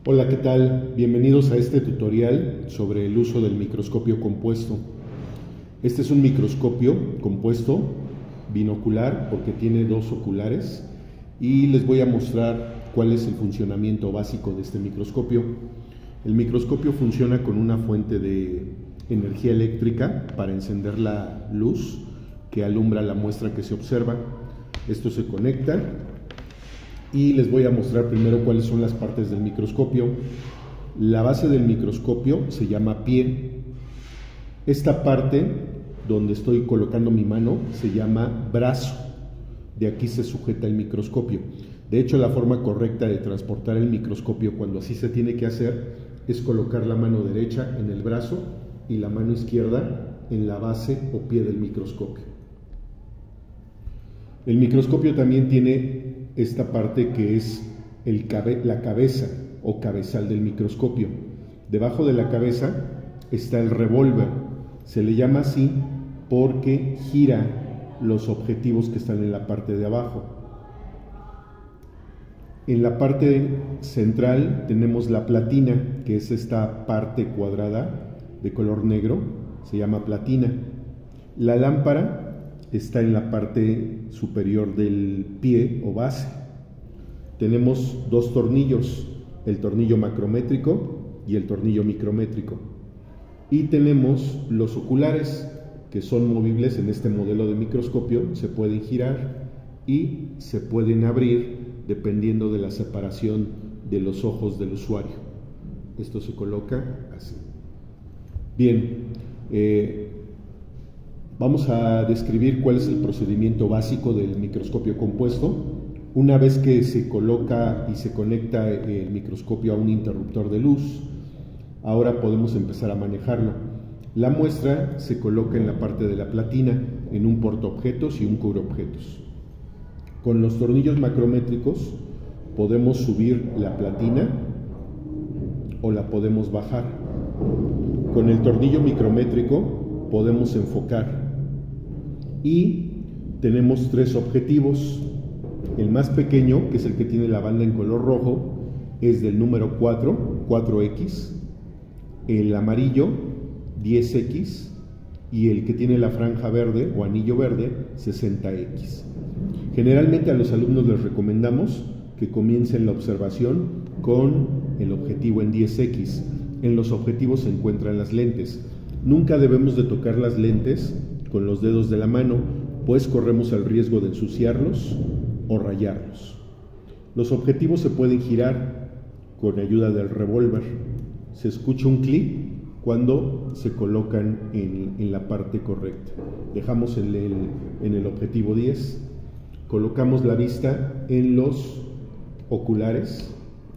Hola, ¿qué tal? Bienvenidos a este tutorial sobre el uso del microscopio compuesto. Este es un microscopio compuesto binocular porque tiene dos oculares y les voy a mostrar cuál es el funcionamiento básico de este microscopio. El microscopio funciona con una fuente de energía eléctrica para encender la luz que alumbra la muestra que se observa. Esto se conecta y les voy a mostrar primero cuáles son las partes del microscopio. La base del microscopio se llama pie. Esta parte donde estoy colocando mi mano se llama brazo. De aquí se sujeta el microscopio. De hecho, la forma correcta de transportar el microscopio cuando así se tiene que hacer es colocar la mano derecha en el brazo y la mano izquierda en la base o pie del microscopio. El microscopio también tiene esta parte que es la cabeza o cabezal del microscopio. Debajo de la cabeza está el revólver. Se le llama así porque gira los objetivos que están en la parte de abajo. En la parte central tenemos la platina, que es esta parte cuadrada de color negro, se llama platina. La lámpara está en la parte superior del pie o base. Tenemos dos tornillos, el tornillo macrométrico y el tornillo micrométrico. Y tenemos los oculares, que son movibles en este modelo de microscopio, se pueden girar y se pueden abrir dependiendo de la separación de los ojos del usuario. Esto se coloca así. Bien, vamos a describir cuál es el procedimiento básico del microscopio compuesto. Una vez que se coloca y se conecta el microscopio a un interruptor de luz, ahora podemos empezar a manejarlo. La muestra se coloca en la parte de la platina, en un portaobjetos y un cubreobjetos. Con los tornillos macrométricos podemos subir la platina o la podemos bajar. Con el tornillo micrométrico podemos enfocar. Y tenemos tres objetivos. El más pequeño, que es el que tiene la banda en color rojo, es del número 4X, el amarillo 10X y el que tiene la franja verde o anillo verde 60X. Generalmente a los alumnos les recomendamos que comiencen la observación con el objetivo en 10X. En los objetivos se encuentran las lentes. Nunca debemos de tocar las lentes con los dedos de la mano, pues corremos el riesgo de ensuciarlos o rayarlos. Los objetivos se pueden girar con ayuda del revólver. Se escucha un clic cuando se colocan en la parte correcta. Dejamos en el objetivo 10, colocamos la vista en los oculares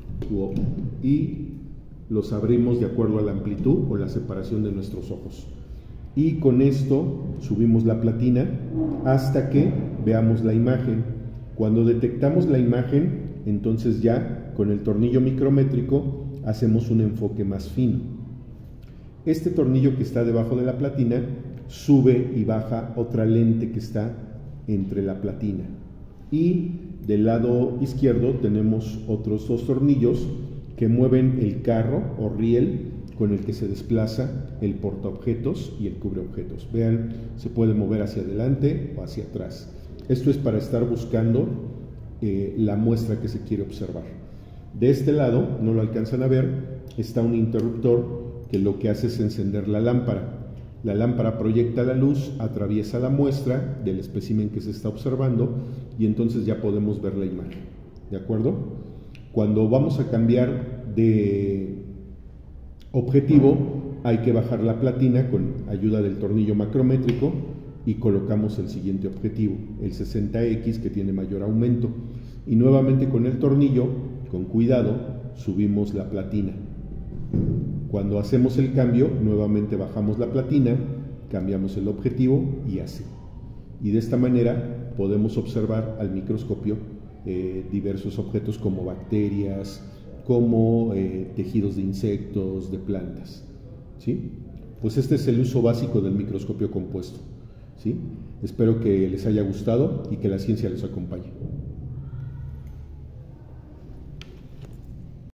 y los abrimos de acuerdo a la amplitud o la separación de nuestros ojos. Y con esto subimos la platina hasta que veamos la imagen. Cuando detectamos la imagen, entonces ya con el tornillo micrométrico hacemos un enfoque más fino. Este tornillo que está debajo de la platina sube y baja otra lente que está entre la platina. Y del lado izquierdo tenemos otros dos tornillos que mueven el carro o riel con el que se desplaza el portaobjetos y el cubreobjetos. Vean, se puede mover hacia adelante o hacia atrás. Esto es para estar buscando la muestra que se quiere observar. De este lado, no lo alcanzan a ver, está un interruptor que lo que hace es encender la lámpara. La lámpara proyecta la luz, atraviesa la muestra del espécimen que se está observando y entonces ya podemos ver la imagen. ¿De acuerdo? Cuando vamos a cambiar de objetivo, hay que bajar la platina con ayuda del tornillo macrométrico y colocamos el siguiente objetivo, el 60X, que tiene mayor aumento. Y nuevamente con el tornillo, con cuidado, subimos la platina. Cuando hacemos el cambio, nuevamente bajamos la platina, cambiamos el objetivo y así. Y de esta manera podemos observar al microscopio diversos objetos como bacterias, como tejidos de insectos, de plantas. ¿Sí? Pues este es el uso básico del microscopio compuesto. ¿Sí? Espero que les haya gustado y que la ciencia los acompañe.